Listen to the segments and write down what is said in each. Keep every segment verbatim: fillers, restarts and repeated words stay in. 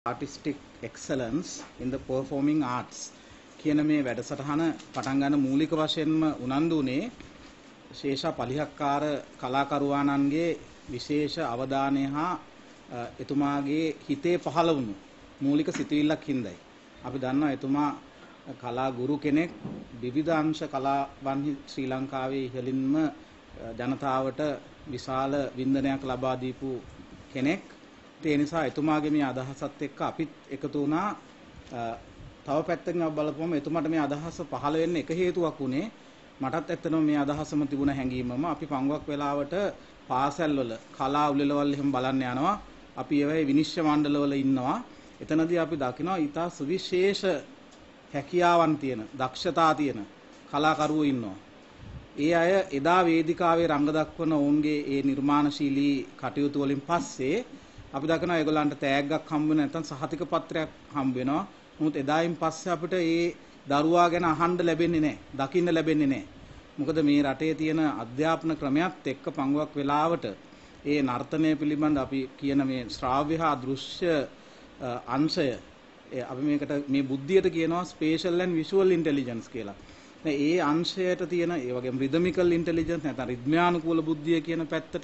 artistic excellence in the performing arts කියන මේ වැඩසටහන පටන් ගන්න මූලික වශයෙන්ම උනන්දු උනේ ශේෂා පලිහක්කාර කලාකරුවාණන්ගේ විශේෂ අවධානය හා එතුමාගේ හිතේ පහළ වුණු මූලික සිතුවිල්ලක් හින්දායි. අපි දන්නවා එතුමා කලා ගුරු කෙනෙක්, විවිධ අංශ කලාවන්හි ශ්‍රී ලංකාවේ ඉහළින්ම ජනතාවට විශාල වින්දනයක් ලබා දීපු කෙනෙක්. ඒ නිසා එතුමාගේ මේ අදහසත් එක්ක අපිත් එකතු වුණා. තව පැත්තකින් අපි බලපුවම එතුමාට මේ අදහස පහළ වෙන්න එක හේතුවක් උනේ මටත් ඇත්තටම මේ අදහසම තිබුණ හැඟීමම අපි පංගුවක් වෙලාවට පාසල්වල කලා උළෙලවල් එහෙම බලන්න යනවා. අපි ඒවයි විනිශ්චය මණ්ඩලවල ඉන්නවා. එතනදී අපි දකිනවා ඊටා සුවිශේෂ හැකියාවන් තියෙන, දක්ෂතා තියෙන කලාකරුවෝ ඉන්නවා. ඒ අය එදා වේදිකාවේ රංග දක්වන ඔවුන්ගේ ඒ නිර්මාණශීලී කටයුතු වලින් පස්සේ අපි දකිනවා ඒගොල්ලන්ට තෑග්ගක් හම්බ වෙන නැත්නම් සහතික පත්‍රයක් හම්බ වෙනවා. නමුත් එදායින් පස්සේ අපිට ඒ දරුවා ගැන අහන්න ලැබෙන්නේ නැහැ, දකින්න ලැබෙන්නේ නැහැ. මොකද මේ රටේ තියෙන අධ්‍යාපන ක්‍රමයක් එක්ක පංගුවක් වෙලාවට ඒ නර්තනය පිළිබඳ අපි කියන මේ ශ්‍රාව්‍ය හා දෘශ්‍ය අංශය අපි මේකට මේ බුද්ධියට කියනවා ස්පේෂල් ඇන්ඩ් විෂුවල් ඉන්ටෙලිජන්ස් කියලා. ඒ අංශයට තියෙන ඒ වගේම රිදමිකල් ඉන්ටෙලිජන්ස් නැත්නම් රිද්මයානුකූල බුද්ධිය කියන පැත්තට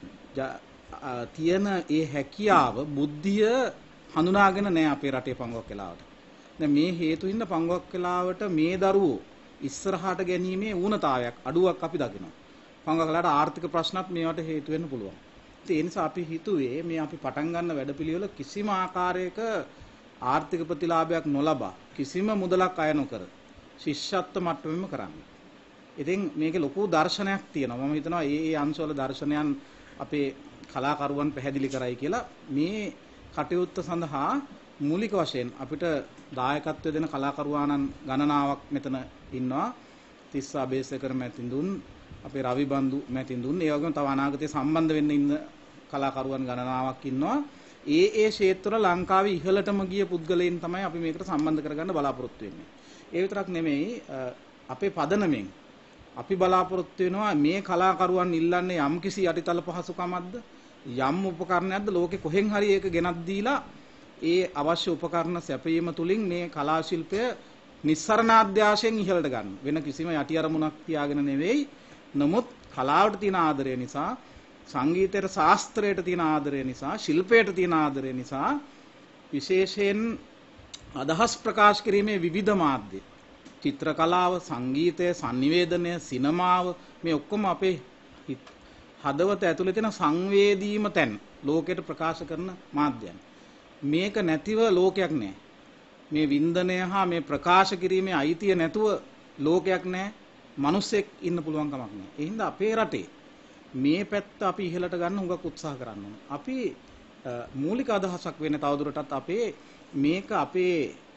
තියෙන ඒ හැකියාව බුද්ධිය හඳුනාගෙන නැහැ අපේ රටේ පංගුවක් වෙලාවට. දැන් මේ හේතු හින්දා පංගුවක් වෙලාවට මේ දරුවෝ ඉස්සරහට ගැනීමේ ඌනතාවයක් අඩුවක් අපි දකිනවා. පංගුවක් වෙලාවට ආර්ථික ප්‍රශ්නත් මේවට හේතු වෙන්න පුළුවන්. ඒ නිසා අපි හිතුවේ මේ අපි පටන් ගන්න වැඩපිළිවෙල කිසිම ආකාරයක ආර්ථික ප්‍රතිලාභයක් නොලබා කිසිම මුදලක් අය නොකර ශිෂ්‍යත්ව මට්ටමෙම කරන්න. ඉතින් මේකේ ලොකු දර්ශනයක් තියෙනවා. මම හිතනවා මේ මේ අංශවල දර්ශනයන් අපේ කලාකරුවන් පැහැදිලි කරයි කියලා. මේ කටයුත්ත සඳහා මූලික වශයෙන් අපිට දායකත්වය දෙන කලාකරුවාණන් ගණනාවක් මෙතන ඉන්නවා. තිස්ස අබේසේකර මැතිඳුන්, අපේ රවි බන්දු මැතිඳුන්, ඒ වගේම තව අනාගතයේ සම්බන්ධ වෙන්න ඉන්න කලාකරුවන් ගණනාවක් ඉන්නවා. ඒ ඒ ක්ෂේත්‍ර ලංකාවේ ඉහළටම ගිය පුද්ගලයන් තමයි අපි මේකට සම්බන්ධ කරගන්න බලාපොරොත්තු වෙන්නේ. ඒ විතරක් නෙමෙයි අපේ පදනමෙන් අපි බලාපොරොත්තු වෙනවා මේ කලාකරුවන් ඉල්ලන්නේ යම්කිසි යටිතල පහසුකමක්ද, යම් උපකරණයක්ද ලෝකෙ කොහෙන් හරි ඒක ගෙනත් දීලා ඒ අවශ්‍ය උපකරණ සැපයීම තුලින් මේ කලා ශිල්පය නිස්සරණාධ්‍යාශයෙන් ඉහළට ගන්න. වෙන කිසිම යටි අරමුණක් තියාගෙන නෙවෙයි. නමුත් කලාවට තියෙන ආදරය නිසා, සංගීතයට, ශාස්ත්‍රයට තියෙන ආදරය නිසා, ශිල්පයට තියෙන ආදරය නිසා විශේෂයෙන් අදහස් ප්‍රකාශ කිරීමේ විවිධ මාධ්‍ය, චිත්‍ර කලාව, සංගීතය, sannivedana, සිනමාව මේ ඔක්කොම අපේ හදවත ඇතුලේ තියෙන සංවේදීම තැන් ලෝකයට ප්‍රකාශ කරන මාධ්‍යයන්. මේක නැතිව ලෝකයක් නැහැ. මේ වින්දනය හා මේ ප්‍රකාශ කිරීමේ අයිතිය නැතුව ලෝකයක් නැහැ. මිනිස්සෙක් ඉන්න පුළුවන් කමක් නැහැ. ඒ හින්දා අපේ රටේ මේ පැත්ත අපි ඉහළට ගන්න හුඟක් උත්සාහ කරන්න ඕනේ. අපි මූලික අදහසක් වෙන්නේ තවදුරටත් අපේ මේක අපේ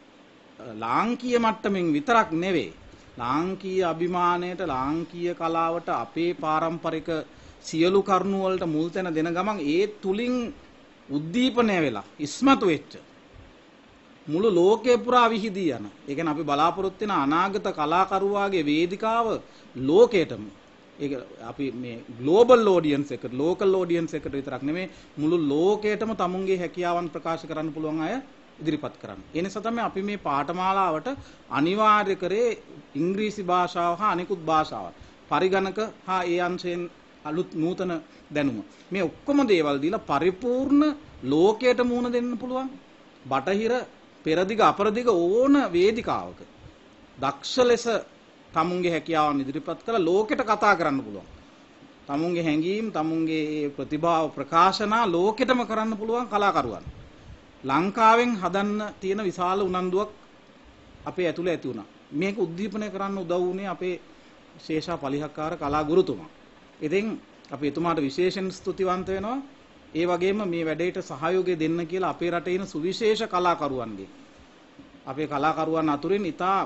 ලාංකීය මට්ටමින් විතරක් නෙවෙයි. ලාංකීය අභිමානයට, ලාංකීය කලාවට, අපේ පාරම්පරික සියලු කරුණු වලට මුල් තැන දෙන ගමන් ඒ තුලින් උද්දීපනය වෙලා ඉස්මතු වෙච්ච මුළු ලෝකේ පුරා විහිදී යන. ඒ කියන්නේ අපි බලාපොරොත්තු වෙන අනාගත කලාකරුවාගේ වේදිකාව ලෝකයටම, ඒක අපි මේ ග්ලෝබල් ඔඩියන්ස් එකට, ලෝකල් ඔඩියන්ස් එකට විතරක් නෙමෙයි මුළු ලෝකයටම තමුන්ගේ හැකියාවන් ප්‍රකාශ කරන්න පුළුවන් අය ඉදිරිපත් කරන්න. ඒ නිසා තමයි අපි මේ පාඨමාලාවට අනිවාර්ය කරේ ඉංග්‍රීසි භාෂාව හා අනිකුත් භාෂාවන්, පරිගණක හා ඒ අංශයෙන් අලුත් නූතන දැනුම. මේ ඔක්කොම දේවල් දීලා පරිපූර්ණ ලෝකයට මුහුණ දෙන්න පුළුවන් බටහිර පෙරදිග අපරදිග ඕන වේදිකාවක දක්ෂ ලෙස තමුන්ගේ හැකියාවන් ඉදිරිපත් කරලා ලෝකෙට කතා කරන්න පුළුවන්. තමුන්ගේ හැඟීම්, තමුන්ගේ ප්‍රතිභාව ප්‍රකාශනා ලෝකෙටම කරන්න පුළුවන් කලාකරුවන් ලංකාවෙන් හදන්න තියෙන විශාල උනන්දුවක් අපේ ඇතුළේ ඇති වුණා. මේක උද්දීපනය කරන්න උදව් වුණේ අපේ ශේෂා පලිහක්කාර කලා ගුරුතුමා. ඉතින් අපි එතුමාට විශේෂයෙන් ස්තුතිවන්ත වෙනවා. ඒ වගේම මේ වැඩේට සහයෝගය දෙන්න කියලා අපේ රටේ ඉන්න සුවිශේෂ කලාකරුවන්ගේ, අපේ කලාකරුවන් අතුරින් ඉතා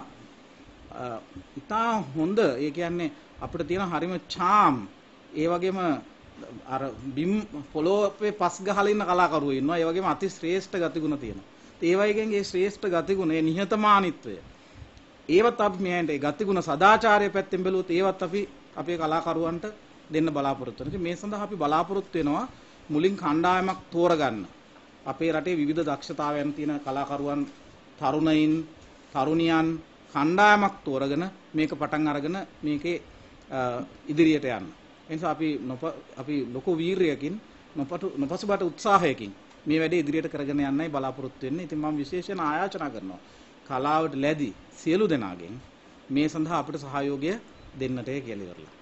ඉතා හොඳ, ඒ කියන්නේ අපිට තියෙන හරිම charm, ඒ වගේම අර බිම් පොළොවේ පස් ගහලා ඉන්න කලාකරුවෝ ඉන්නවා. ඒ වගේම අති ශ්‍රේෂ්ඨ ගතිගුණ තියෙනවා. ඒ වගේම මේ ශ්‍රේෂ්ඨ ගතිගුණ, ඒ නිහතමානීත්වය, ඒවත් අපි මෙයන්ට ඒ ගතිගුණ සදාචාරය පැත්තෙන් බැලුවොත් ඒවත් අපි අපේ කලාකරුවන්ට දෙන්න බලාපොරොත්තු වෙනවා. මේ සඳහා අපි බලාපොරොත්තු වෙනවා මුලින් කණ්ඩායමක් තෝරගන්න. අපේ රටේ විවිධ දක්ෂතාවයන් තියෙන කලාකරුවන් තරුණයින් තරුණියන් කණ්ඩායමක් තෝරගෙන මේක පටන් අරගෙන මේකේ ඉදිරියට යන්න. ඒ නිසා අපි අපි ලොකු වීරියකින් නොපසුබට උත්සාහයකින් මේ වැඩේ ඉදිරියට කරගෙන යන්නයි බලාපොරොත්තු වෙන්නේ. ඉතින් මම විශේෂයෙන් ආයාචනා කරනවා කලාවට ලැබි සියලු දෙනාගෙන් මේ සඳහා අපිට සහයෝගය දෙන්නට කියලා ඉවරලා.